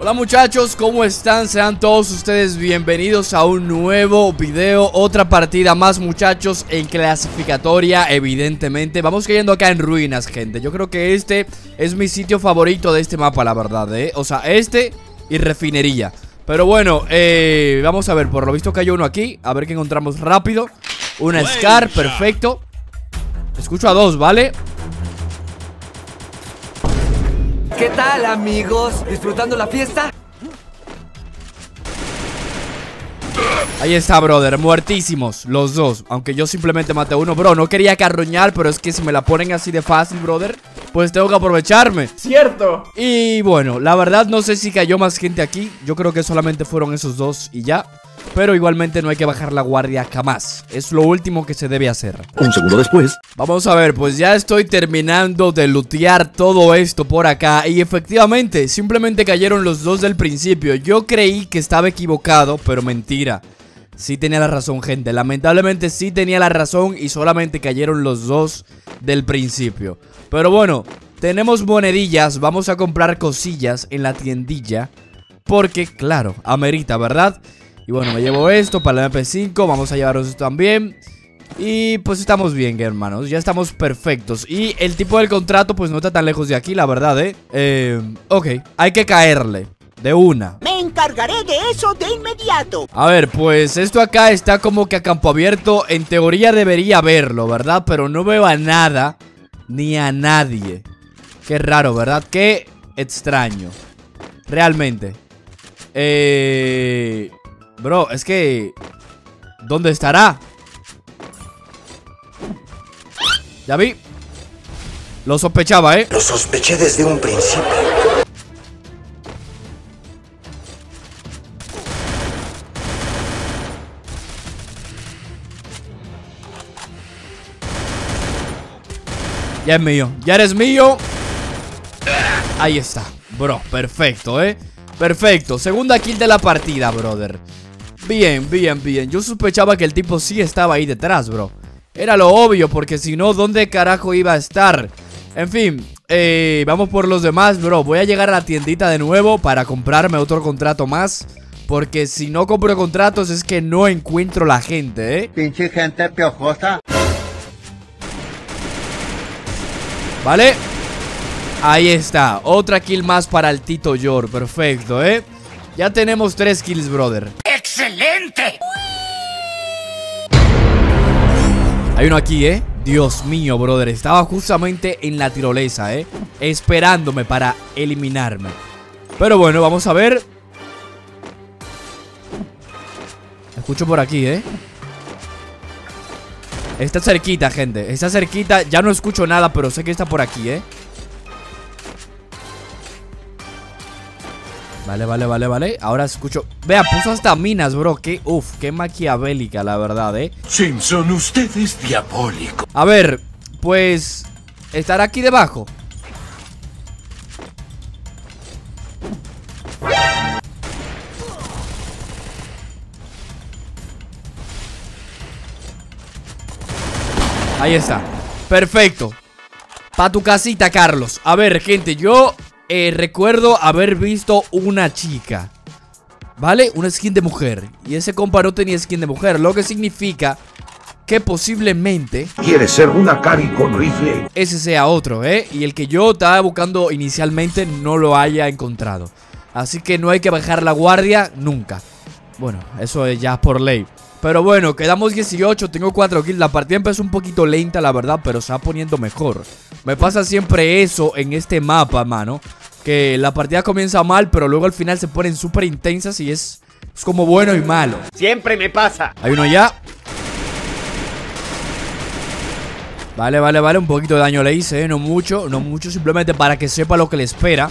Hola muchachos, ¿cómo están? Sean todos ustedes bienvenidos a un nuevo video. Otra partida más, muchachos, en clasificatoria, evidentemente. Vamos cayendo acá en ruinas, gente. Yo creo que este es mi sitio favorito de este mapa, la verdad, O sea, este y refinería. Pero bueno, vamos a ver, por lo visto cayó uno aquí. A ver qué encontramos rápido. Una Scar, perfecto. Escucho a dos, ¿vale? ¿Qué tal, amigos? ¿Disfrutando la fiesta? Ahí está, brother, muertísimos los dos. Aunque yo simplemente maté uno, bro. No quería carroñar, pero es que si me la ponen así de fácil, brother, pues tengo que aprovecharme. Cierto. Y bueno, la verdad no sé si cayó más gente aquí. Yo creo que solamente fueron esos dos y ya. Pero igualmente no hay que bajar la guardia jamás. Es lo último que se debe hacer. Un segundo después. Vamos a ver, pues ya estoy terminando de lootear todo esto por acá. Y efectivamente, simplemente cayeron los dos del principio. Yo creí que estaba equivocado, pero mentira. Sí tenía la razón, gente. Lamentablemente sí tenía la razón y solamente cayeron los dos del principio. Pero bueno, tenemos monedillas. Vamos a comprar cosillas en la tiendilla. Porque, claro, amerita, ¿verdad? Y bueno, me llevo esto para el MP5. Vamos a llevaros esto también. Y pues estamos bien, hermanos. Ya estamos perfectos. Y el tipo del contrato pues no está tan lejos de aquí, la verdad, ok, hay que caerle de una. Me encargaré de eso de inmediato. A ver, pues esto acá está como que a campo abierto. En teoría debería verlo, ¿verdad? Pero no veo a nada ni a nadie. Qué raro, ¿verdad? Qué extraño. Realmente. Bro, es que... ¿dónde estará? Ya vi. Lo sospechaba, Lo sospeché desde un principio. Ya es mío, ya eres mío. Ahí está, bro, perfecto, perfecto, segunda kill de la partida, brother. Bien, bien, bien. Yo sospechaba que el tipo sí estaba ahí detrás, bro. Era lo obvio, porque si no, ¿dónde carajo iba a estar? En fin, vamos por los demás, bro. Voy a llegar a la tiendita de nuevo para comprarme otro contrato más, porque si no compro contratos es que no encuentro la gente, Pinche gente piojosa. ¿Vale? Ahí está, otra kill más para el Tito Yor. Perfecto, ya tenemos 3 kills, brother. ¡Excelente! Hay uno aquí, Dios mío, brother. Estaba justamente en la tirolesa, esperándome para eliminarme. Pero bueno, vamos a ver. Escucho por aquí, Está cerquita, gente. Está cerquita. Ya no escucho nada, pero sé que está por aquí, Vale, vale, vale, vale. Ahora escucho. Vea, puso hasta minas, bro. Qué maquiavélica, la verdad, Simpson, usted es diabólico. A ver, pues estará aquí debajo. Ahí está. Perfecto. Pa' tu casita, Carlos. A ver, gente, yo recuerdo haber visto una chica, ¿vale? Una skin de mujer. Y ese compa no tenía skin de mujer, lo que significa que posiblemente ¿Quiere ser una Cari con rifle? ese sea otro, y el que yo estaba buscando inicialmente no lo haya encontrado. Así que no hay que bajar la guardia nunca. Bueno, eso es ya por ley. Pero bueno, quedamos 18, tengo 4 kills. La partida empezó un poquito lenta, la verdad, pero se va poniendo mejor. Me pasa siempre eso en este mapa, mano, que la partida comienza mal, pero luego al final se ponen súper intensas y es como bueno y malo. Siempre me pasa. Hay uno ya. Vale, vale, vale, un poquito de daño le hice, no mucho, no mucho, simplemente para que sepa lo que le espera.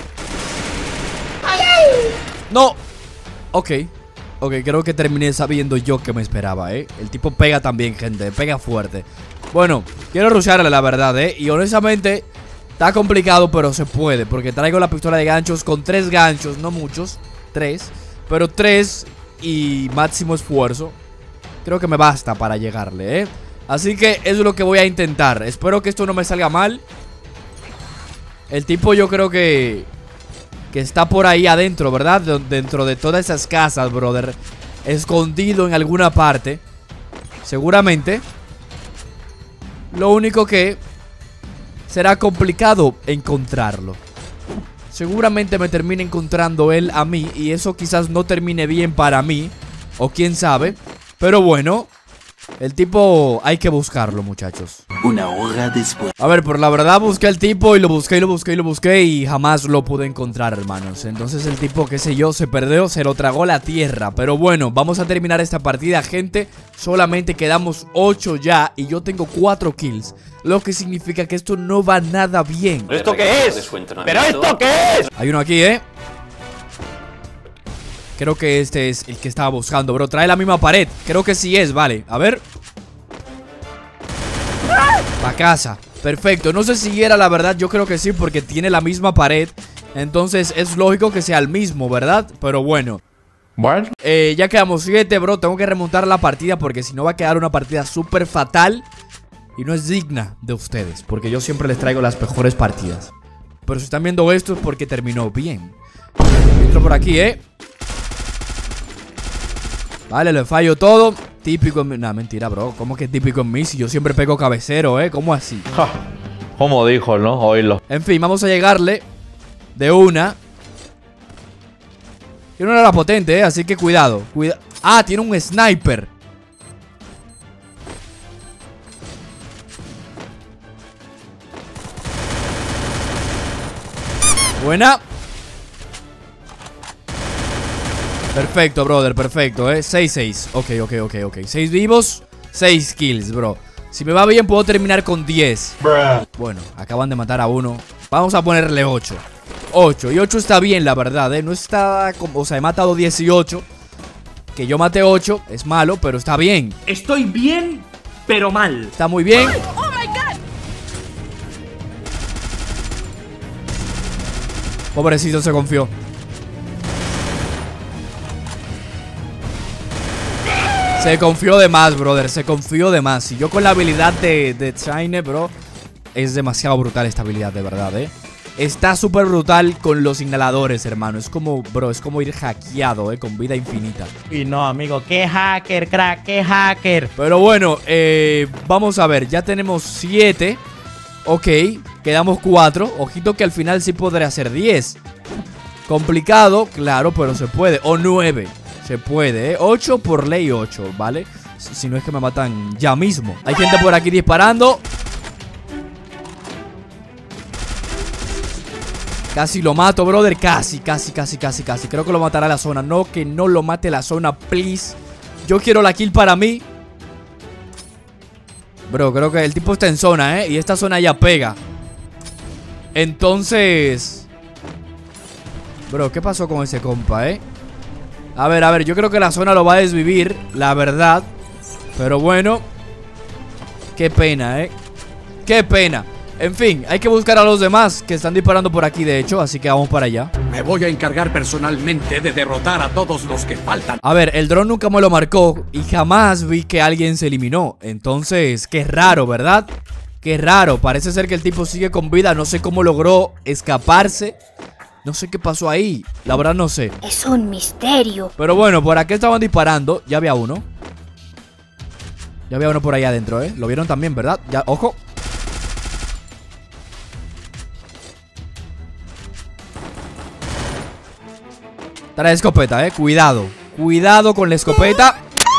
No. Ok, creo que terminé sabiendo yo que me esperaba, El tipo pega también, gente, pega fuerte. Bueno, quiero rusharle, la verdad, y honestamente está complicado, pero se puede, porque traigo la pistola de ganchos con 3 ganchos, no muchos, 3, pero 3 y máximo esfuerzo. Creo que me basta para llegarle, Así que eso es lo que voy a intentar. Espero que esto no me salga mal. El tipo yo creo que que está por ahí adentro, ¿verdad? Dentro de todas esas casas, brother. Escondido en alguna parte. Seguramente. Lo único que será complicado encontrarlo. Seguramente me termine encontrando él a mí, y eso quizás no termine bien para mí, o quién sabe. Pero bueno, el tipo hay que buscarlo, muchachos. Una hora después. A ver, por la verdad busqué al tipo y lo busqué y jamás lo pude encontrar, hermanos. Entonces el tipo, qué sé yo, se perdió, se lo tragó la tierra. Pero bueno, vamos a terminar esta partida, gente. Solamente quedamos 8 ya y yo tengo 4 kills, lo que significa que esto no va nada bien. ¿Esto qué es? ¿Pero esto qué es? Hay uno aquí, ¿eh? Creo que este es el que estaba buscando, bro. Trae la misma pared. Creo que sí es, vale. A ver. Pa' casa. Perfecto. No sé si era la verdad. Yo creo que sí, porque tiene la misma pared. Entonces es lógico que sea el mismo, ¿verdad? Pero bueno. Bueno. Ya quedamos 7, bro. Tengo que remontar la partida, porque si no va a quedar una partida súper fatal y no es digna de ustedes, porque yo siempre les traigo las mejores partidas. Pero si están viendo esto es porque terminó bien. Entro por aquí, Vale, le fallo todo. Típico en mí. Nah, mentira, bro. ¿Cómo que típico en mí? Si yo siempre pego cabecero, ¿Cómo así? Ja, ¿cómo dijo, no? Oílo. En fin, vamos a llegarle de una. Tiene una hora potente, Así que cuidado. Ah, tiene un sniper. Buena. Perfecto, brother, perfecto, 6-6. Ok. 6 vivos, 6 kills, bro. Si me va bien puedo terminar con 10. Bueno, acaban de matar a uno. Vamos a ponerle 8. 8, y 8 está bien, la verdad, No está como, o sea, he matado 18. Que yo mate 8 es malo, pero está bien. Estoy bien, pero mal. Está muy bien. Pobrecito, se confió. Se confió de más, brother. Se confió de más. Y yo con la habilidad de Shine, bro, es demasiado brutal esta habilidad, de verdad, Está súper brutal con los inhaladores, hermano. Es como, bro, es como ir hackeado, con vida infinita. Y no, amigo, qué hacker, crack, qué hacker. Pero bueno, vamos a ver. Ya tenemos 7. Ok, quedamos 4. Ojito que al final sí podré hacer 10. Complicado, claro, pero se puede. O 9. Se puede, 8 por ley 8, ¿vale? Si no es que me matan ya mismo. Hay gente por aquí disparando. Casi lo mato, brother. Casi. Creo que lo matará la zona. No, que no lo mate la zona, please. Yo quiero la kill para mí. Bro, creo que el tipo está en zona, y esta zona ya pega. Entonces... Bro, ¿qué pasó con ese compa, A ver, yo creo que la zona lo va a desvivir, la verdad. Pero bueno, qué pena, qué pena. En fin, hay que buscar a los demás que están disparando por aquí, de hecho. Así que vamos para allá. Me voy a encargar personalmente de derrotar a todos los que faltan. A ver, el dron nunca me lo marcó y jamás vi que alguien se eliminó. Entonces, qué raro, ¿verdad? Qué raro, parece ser que el tipo sigue con vida. No sé cómo logró escaparse. No sé qué pasó ahí, la verdad no sé. Es un misterio. Pero bueno, por aquí estaban disparando. Ya había uno. Ya había uno por ahí adentro, Lo vieron también, ¿verdad? Ya, ojo. Trae escopeta, cuidado. Cuidado con la escopeta.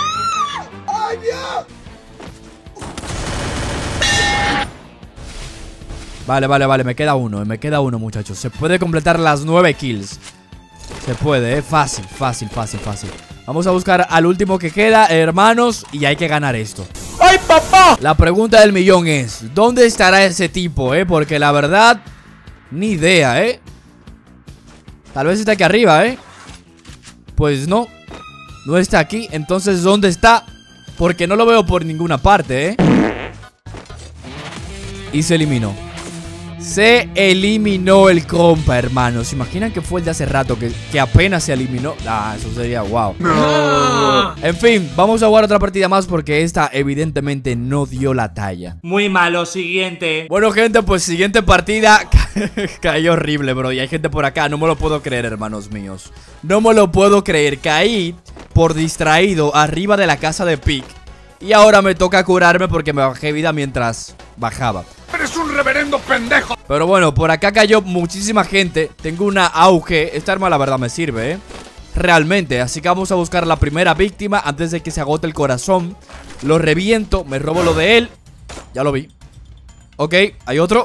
Vale, me queda uno, muchachos. Se puede completar las 9 kills. Se puede, fácil. Vamos a buscar al último que queda, hermanos, y hay que ganar esto. ¡Ay, papá! La pregunta del millón es, ¿dónde estará ese tipo, Porque la verdad, ni idea, Tal vez está aquí arriba, Pues no está aquí. Entonces, ¿dónde está? Porque no lo veo por ninguna parte, Y se eliminó. Se eliminó el compa, hermanos. ¿Se imaginan que fue el de hace rato que apenas se eliminó? Ah, eso sería wow. No. En fin, vamos a jugar otra partida más porque esta evidentemente no dio la talla. Muy malo, siguiente. Bueno, gente, pues siguiente partida. Cayó horrible, bro. Y hay gente por acá, no me lo puedo creer, hermanos míos. No me lo puedo creer. Caí por distraído arriba de la casa de Pic. Y ahora me toca curarme porque me bajé vida mientras bajaba. ¡Eres un reverendo pendejo! Pero bueno, por acá cayó muchísima gente. Tengo una AUG. Esta arma la verdad me sirve, realmente. Así que vamos a buscar la primera víctima antes de que se agote el corazón. Lo reviento, me robo lo de él. Ya lo vi. Ok, hay otro.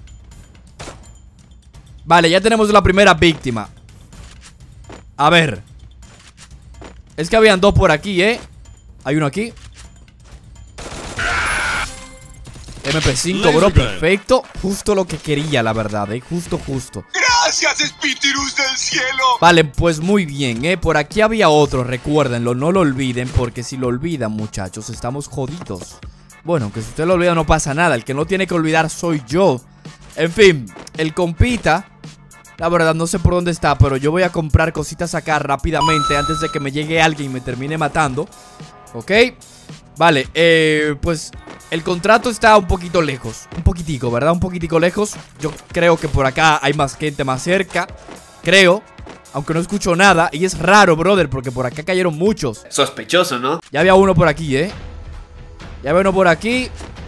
Vale, ya tenemos la primera víctima. A ver. Es que habían dos por aquí, Hay uno aquí. MP5, bro, perfecto. Justo lo que quería, la verdad, justo. Gracias, espíritus del cielo. Vale, pues muy bien, por aquí había otro, recuérdenlo, no lo olviden. Porque si lo olvidan, muchachos, estamos jodidos. Bueno, que si usted lo olvida no pasa nada. El que no tiene que olvidar soy yo. En fin, el compita, la verdad no sé por dónde está, pero yo voy a comprar cositas acá rápidamente antes de que me llegue alguien y me termine matando. Ok. Vale, pues el contrato está un poquito lejos. Un poquitico, ¿verdad? Un poquitico lejos. Yo creo que por acá hay más gente más cerca. Creo, aunque no escucho nada. Y es raro, brother, porque por acá cayeron muchos. Sospechoso, ¿no? Ya había uno por aquí, Ya había uno por aquí.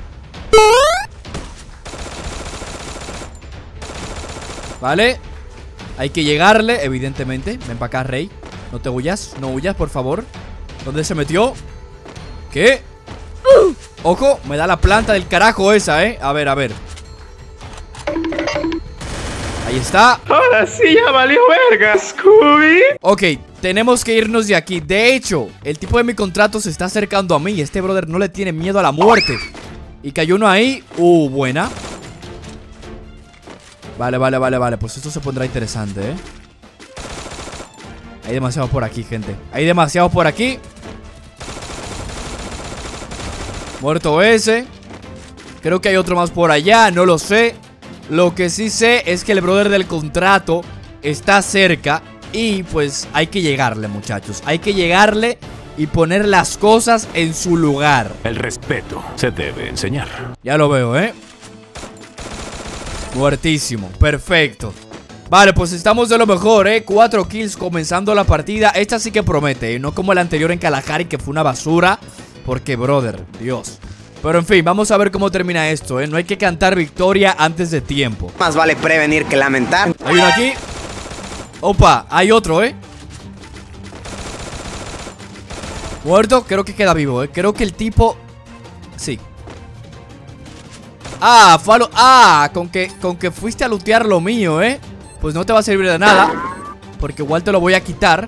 Vale. Hay que llegarle, evidentemente. Ven para acá, Rey. No te huyas, no huyas, por favor. ¿Dónde se metió? ¿Qué? Ojo, me da la planta del carajo esa, A ver, a ver. Ahí está. Ahora sí ya valió verga, Scooby. Ok, tenemos que irnos de aquí. De hecho, el tipo de mi contrato se está acercando a mí. Este brother no le tiene miedo a la muerte. Y cayó uno ahí. Buena. Vale. Pues esto se pondrá interesante, Hay demasiados por aquí, gente. Hay demasiados por aquí. Muerto ese. Creo que hay otro más por allá, no lo sé. Lo que sí sé es que el brother del contrato está cerca. Y pues hay que llegarle, muchachos. Hay que llegarle y poner las cosas en su lugar. El respeto se debe enseñar. Ya lo veo, Muertísimo, perfecto. Vale, pues estamos de lo mejor, 4 kills comenzando la partida. Esta sí que promete, no como el anterior en Kalahari, que fue una basura. Porque, brother, Dios. Pero en fin, vamos a ver cómo termina esto, No hay que cantar victoria antes de tiempo. Más vale prevenir que lamentar. Hay uno aquí. Opa, hay otro, Muerto, creo que queda vivo, Creo que el tipo... Sí. Ah, Falo. Ah, con que fuiste a lootear lo mío, Pues no te va a servir de nada. Porque igual te lo voy a quitar.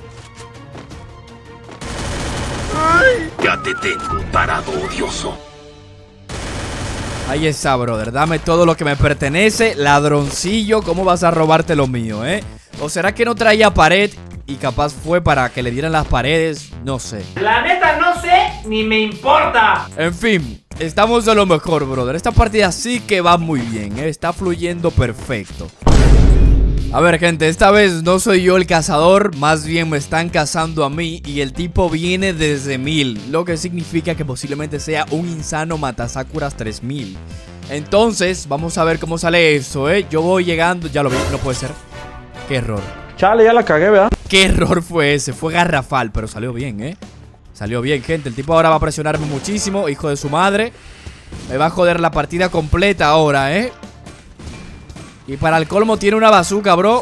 Ya te tengo parado, odioso. Ahí está, brother. Dame todo lo que me pertenece. Ladroncillo, ¿cómo vas a robarte lo mío, ¿O será que no traía pared y capaz fue para que le dieran las paredes? No sé. La neta no sé, ni me importa. En fin, estamos de lo mejor, brother. Esta partida sí que va muy bien, Está fluyendo perfecto. A ver, gente, esta vez no soy yo el cazador. Más bien me están cazando a mí. Y el tipo viene desde 1000, lo que significa que posiblemente sea un insano Matasakuras 3000. Entonces, vamos a ver cómo sale eso, Yo voy llegando, ya lo vi, no puede ser. Qué error. Chale, ya la cagué, ¿verdad? Qué error fue ese, fue garrafal. Pero salió bien, Salió bien, gente. El tipo ahora va a presionarme muchísimo, hijo de su madre. Me va a joder la partida completa ahora, Y para el colmo tiene una bazooka, bro.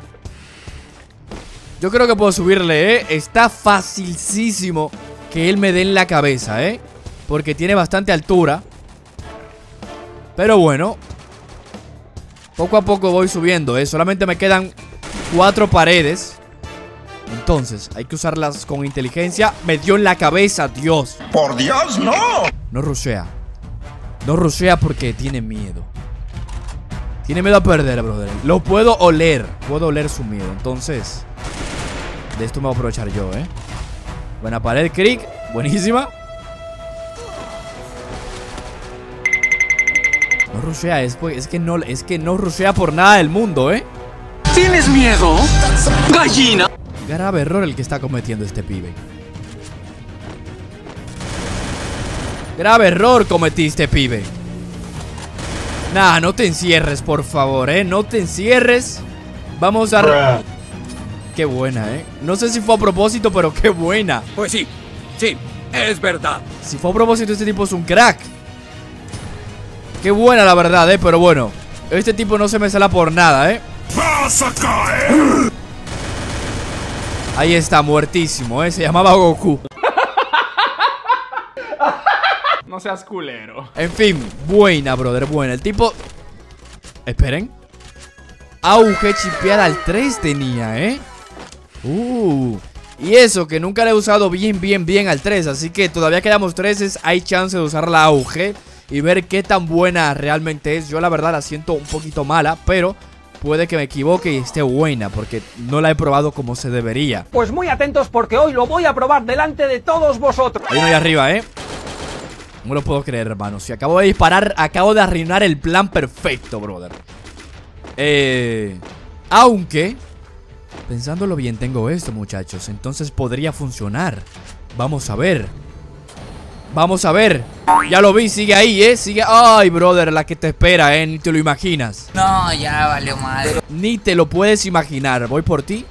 Yo creo que puedo subirle, Está facilísimo que él me dé en la cabeza, Porque tiene bastante altura. Pero bueno, poco a poco voy subiendo, Solamente me quedan 4 paredes. Entonces, hay que usarlas con inteligencia. Me dio en la cabeza, Dios. Por Dios, no. No rushea. No rushea porque tiene miedo. Tiene miedo a perder, brother. Lo puedo oler. Puedo oler su miedo. Entonces, de esto me voy a aprovechar yo, Buena pared, Crick. Buenísima. rushea, es que no rushea por nada del mundo, ¿eh? ¿Tienes miedo, gallina? Grave error el que está cometiendo este pibe. Grave error cometiste, pibe. Nah, no te encierres, por favor, no te encierres. Vamos a... Qué buena, no sé si fue a propósito, pero qué buena. Pues sí, sí, es verdad. Si fue a propósito, este tipo es un crack. Qué buena la verdad, pero bueno, este tipo no se me sala por nada, ¡Vas a caer! Ahí está, muertísimo, se llamaba Goku. No seas culero. En fin, buena, brother, buena. El tipo... Esperen. Auge chipear al 3 tenía, y eso que nunca le he usado bien al 3. Así que todavía quedamos 3. Hay chance de usar la auge y ver qué tan buena realmente es. Yo la verdad la siento un poquito mala, pero puede que me equivoque y esté buena, porque no la he probado como se debería. Pues muy atentos porque hoy lo voy a probar delante de todos vosotros. Hay uno ahí arriba, no lo puedo creer, hermano. Si acabo de disparar, acabo de arruinar el plan perfecto, brother. Aunque, pensándolo bien, tengo esto, muchachos. Entonces podría funcionar. Vamos a ver. Vamos a ver. Ya lo vi, sigue ahí, sigue. Ay, brother, la que te espera, ni te lo imaginas. No, ya valió madre. Ni te lo puedes imaginar. Voy por ti.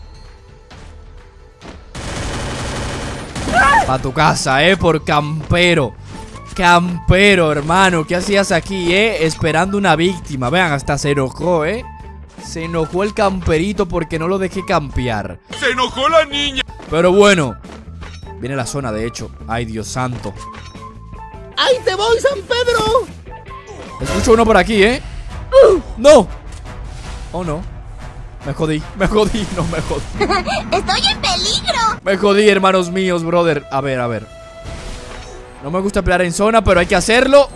Pa' tu casa, por campero. Campero, hermano. ¿Qué hacías aquí, esperando una víctima? Vean, hasta se enojó, Se enojó el camperito porque no lo dejé campear. ¡Se enojó la niña! Pero bueno, viene la zona, de hecho. Ay, Dios santo. ¡Ahí te voy, San Pedro! Escucho uno por aquí, ¡No! Oh, no. Me jodí, no me jodí. ¡Estoy en peligro! Me jodí, hermanos míos, brother. A ver. No me gusta pelear en zona, pero hay que hacerlo.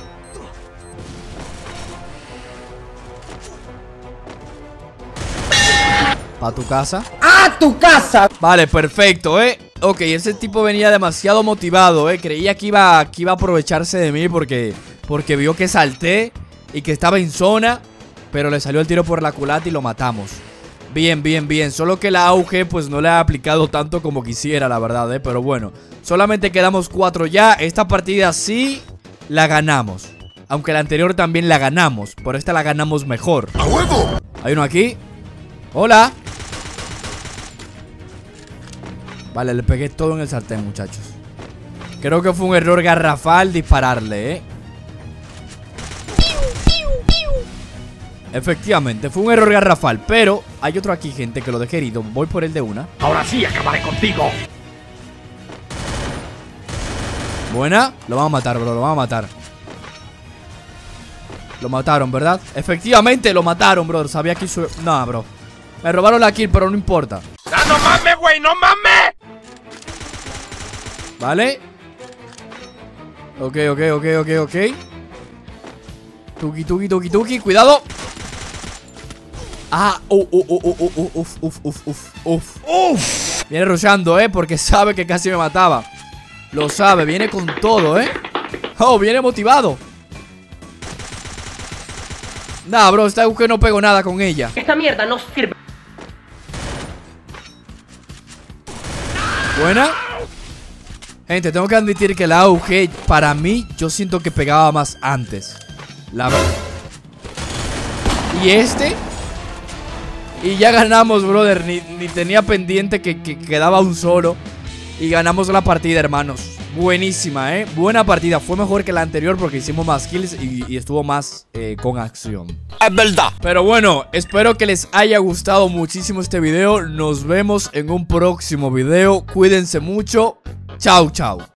¿Pa' tu casa? ¡A tu casa! Vale, perfecto, Ok, ese tipo venía demasiado motivado, Creía que iba a aprovecharse de mí porque vio que salté y que estaba en zona, pero le salió el tiro por la culata y lo matamos. Bien. Solo que la auge pues no le ha aplicado tanto como quisiera, la verdad, pero bueno. Solamente quedamos 4 ya. Esta partida sí la ganamos. Aunque la anterior también la ganamos. Por esta la ganamos mejor. ¡A huevo! Hay uno aquí. Hola. Vale, le pegué todo en el sartén, muchachos. Creo que fue un error garrafal dispararle, Efectivamente, fue un error garrafal. Pero hay otro aquí, gente, que lo dejé herido. Voy por el de una. Ahora sí acabaré contigo. Buena. Lo van a matar, bro, lo van a matar. Lo mataron, ¿verdad? Efectivamente, lo mataron, bro. Sabía que hizo... No, bro. Me robaron la kill, pero no importa. ¡Ah, no mames, güey! ¡No mames! ¿Vale? Ok. Tuki. Cuidado. Ah, uf. Viene rushando, porque sabe que casi me mataba. Lo sabe, viene con todo, Oh, viene motivado. Nah, bro, esta que no pego nada con ella. Esta mierda no sirve. Buena. Gente, tengo que admitir que la AUG, para mí, yo siento que pegaba más antes. La verdad. Y y ya ganamos, brother. Ni tenía pendiente que quedaba un solo. Y ganamos la partida, hermanos. Buenísima, buena partida. Fue mejor que la anterior porque hicimos más kills y estuvo más con acción. Es verdad. Pero bueno, espero que les haya gustado muchísimo este video. Nos vemos en un próximo video. Cuídense mucho. Chau.